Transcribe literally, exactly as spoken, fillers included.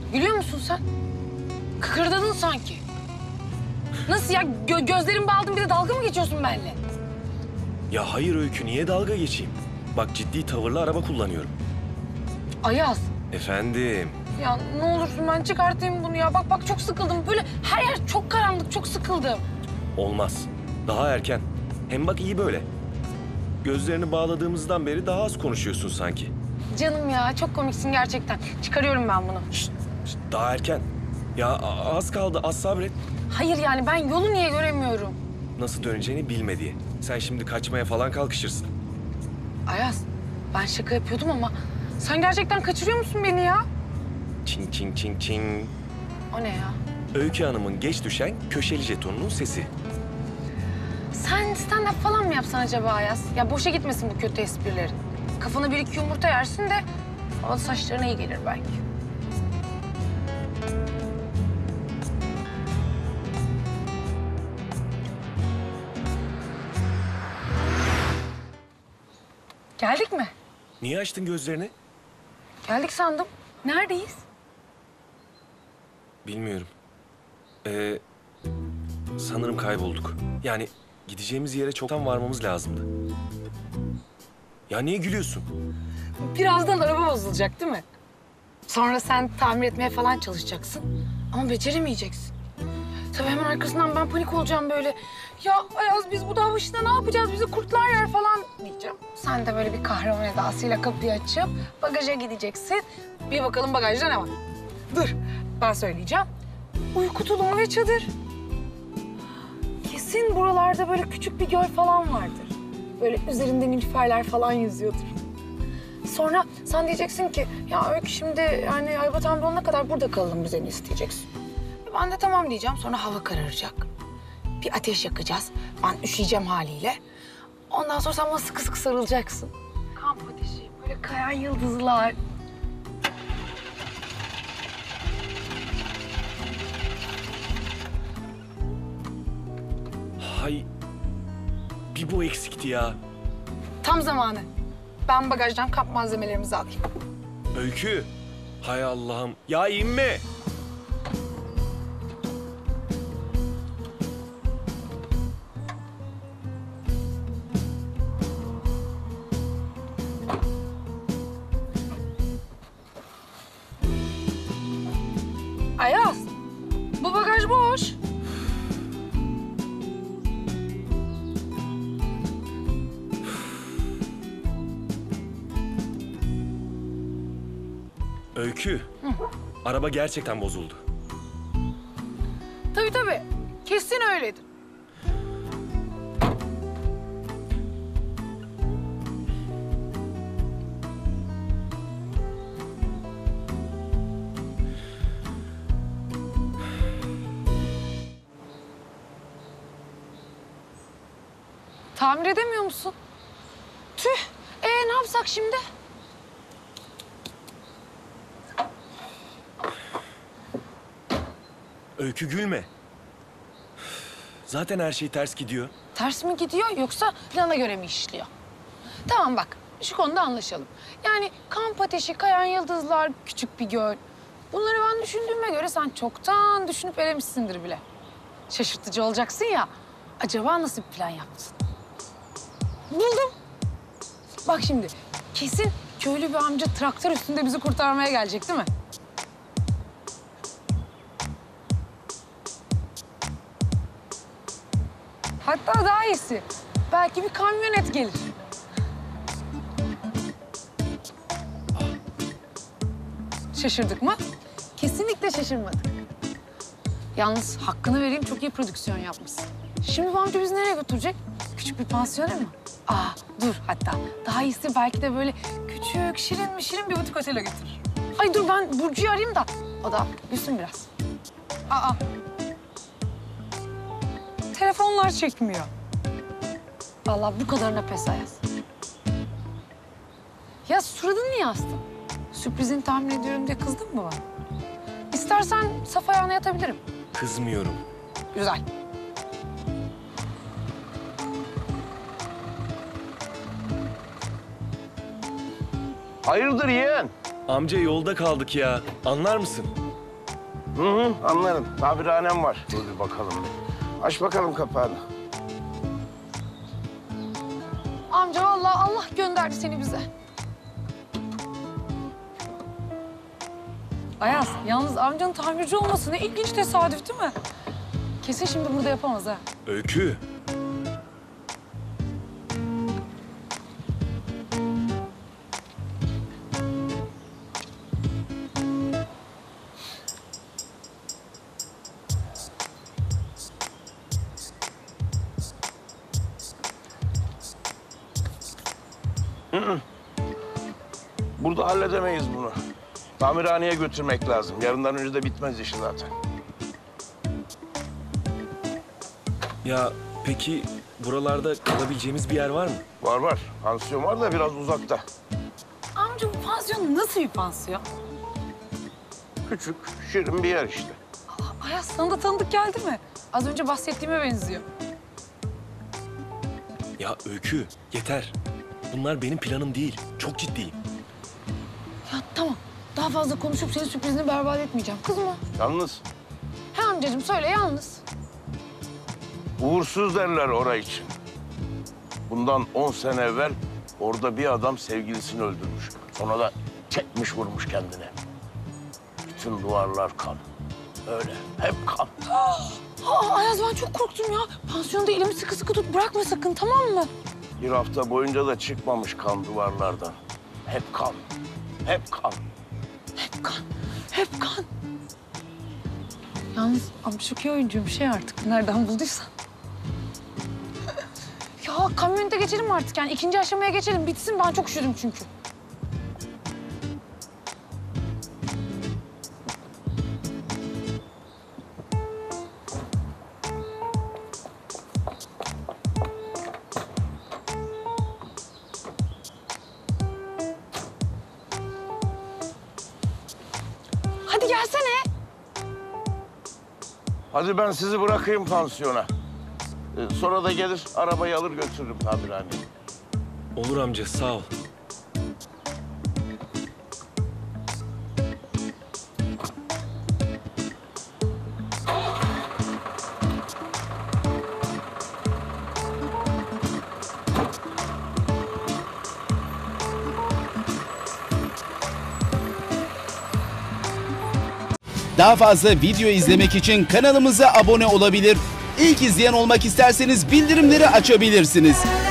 Gülüyor musun sen? Kıkırdadın sanki. Nasıl ya? Gö gözlerimi bağladın bir de dalga mı geçiyorsun benimle? Ya hayır Öykü, niye dalga geçeyim? Bak ciddi tavırlı araba kullanıyorum. Ayaz. Efendim? Ya ne olursun ben çıkartayım bunu ya. Bak bak çok sıkıldım. Böyle her yer çok karanlık, çok sıkıldım. Olmaz. Daha erken. Hem bak iyi böyle. Gözlerini bağladığımızdan beri daha az konuşuyorsun sanki. Canım ya çok komiksin gerçekten. Çıkarıyorum ben bunu. Şşt, şşt, daha erken. Ya a- az kaldı, az sabret. Hayır yani ben yolu niye göremiyorum? Nasıl döneceğini bilme diye. Sen şimdi kaçmaya falan kalkışırsın. Ayaz ben şaka yapıyordum ama sen gerçekten kaçırıyor musun beni ya? Çing çing çing çing. O ne ya? Öykü Hanım'ın geç düşen köşeli jetonunun sesi. Sen stand-up falan mı yapsan acaba Ayaz? Ya boşa gitmesin bu kötü esprilerin. Kafana bir iki yumurta yersin de havalı saçlarına iyi gelir belki. Geldik mi? Niye açtın gözlerini? Geldik sandım. Neredeyiz? Bilmiyorum. Ee, sanırım kaybolduk. Yani gideceğimiz yere çoktan varmamız lazımdı. Ya niye gülüyorsun? Birazdan araba bozulacak değil mi? Sonra sen tamir etmeye falan çalışacaksın. Ama beceremeyeceksin. Tabii hemen arkasından ben panik olacağım böyle. Ya Ayaz biz bu dağ başında ne yapacağız? Bizi kurtlar yer falan diyeceğim. Sen de böyle bir kahraman edasıyla kapıyı açıp bagaja gideceksin. Bir bakalım bagajda ne var? Dur ben söyleyeceğim. Uyku tulumu ve çadır. Kesin buralarda böyle küçük bir göl falan vardır. Böyle üzerinde nilüferler falan yüzüyordur. Sonra sen diyeceksin ki ya Öykü şimdi yani Aybat amcanına kadar burada kalalım biz en iyisi diyeceksin. Ben de tamam diyeceğim. Sonra hava kararacak. Bir ateş yakacağız. Ben üşüyeceğim haliyle. Ondan sonra sen bana sıkı sıkı sarılacaksın. Kamp ateşi, böyle kayan yıldızlar. Hay, bir bu eksikti ya. Tam zamanı. Ben bagajdan kamp malzemelerimizi alayım. Öykü. Hay Allah'ım. Ya inme. Ayaz, bu bagaj boş. Öykü. Hı. Araba gerçekten bozuldu. Tabii tabii. Kesin öyledir. Tamir edemiyor musun? Tüh. Ee ne yapsak şimdi? Öykü gülme. Zaten her şey ters gidiyor. Ters mi gidiyor yoksa plana göre mi işliyor? Tamam bak, şu konuda anlaşalım. Yani kamp ateşi, kayan yıldızlar, küçük bir göl. Bunları ben düşündüğüme göre sen çoktan düşünüp elemişsindir bile. Şaşırtıcı olacaksın ya. Acaba nasıl bir plan yaptın? Buldum. Bak şimdi, kesin köylü bir amca traktör üstünde bizi kurtarmaya gelecek değil mi? Hatta daha iyisi. Belki bir kamyonet gelir. Şaşırdık mı? Kesinlikle şaşırmadık. Yalnız hakkını vereyim çok iyi prodüksiyon yapmışsın. Şimdi bu amca bizi nereye götürecek? Küçük bir pansiyona mı? Aa dur hatta daha iyisi belki de böyle küçük şirin mi şirin bir butik otele götürür. Ay dur ben Burcu'yu arayayım da o da gülsün biraz. Aa. Telefonlar çekmiyor. Vallahi bu kadarına pes Ayaz. Ya suratını niye astın? Sürprizini tahmin ediyorum diye kızdın mı bana? İstersen saf ayağına yatabilirim. Kızmıyorum. Güzel. Hayırdır yeğen? Amca yolda kaldık ya. Anlar mısın? Hı hı, anlarım. Tabirhanem var. Dur bir bakalım. Aç bakalım kapağını. Amca vallahi Allah gönderdi seni bize. Ayaz, yalnız amcanın tamirci olması ne ilginç tesadüf değil mi? Kesin şimdi burada yapamaz ha. Öykü. Burada halledemeyiz bunu. Tamirhaneye götürmek lazım. Yarından önce de bitmez işi zaten. Ya peki buralarda kalabileceğimiz bir yer var mı? Var var. Pansiyon var da biraz uzakta. Amca bu pansiyon nasıl bir pansiyon? Küçük, şirin bir yer işte. Ayaz sana da tanıdık geldi mi? Az önce bahsettiğime benziyor. Ya Öykü yeter. Bunlar benim planım değil. Çok ciddiyim. Ya tamam. Daha fazla konuşup senin sürprizini berbat etmeyeceğim. Kızma. Yalnız He amcacığım söyle yalnız. uğursuz derler orayı için. Bundan on sene evvel orada bir adam sevgilisini öldürmüş. Sonra da çekmiş vurmuş kendine. Bütün duvarlar kan. Öyle, hep kan. Aa, Ayaz ben çok korktum ya. Pansiyonda elimi sıkı sıkı tut bırakma sakın tamam mı? Bir hafta boyunca da çıkmamış kan duvarlardan. Hep kan, hep kan. Hep kan, hep kan. Yalnız amca çok iyi oyuncuyum şey artık. Nereden bulduysan. Ya kamyonete geçelim artık yani. İkinci aşamaya geçelim. Bitsin ben çok üşüdüm çünkü. Hadi gelsene. Hadi ben sizi bırakayım pansiyona. Ee, sonra da gelir arabayı alır götürürüm tamirhaneye. Olur amca sağ ol. Daha fazla video izlemek için kanalımıza abone olabilir. İlk izleyen olmak isterseniz bildirimleri açabilirsiniz.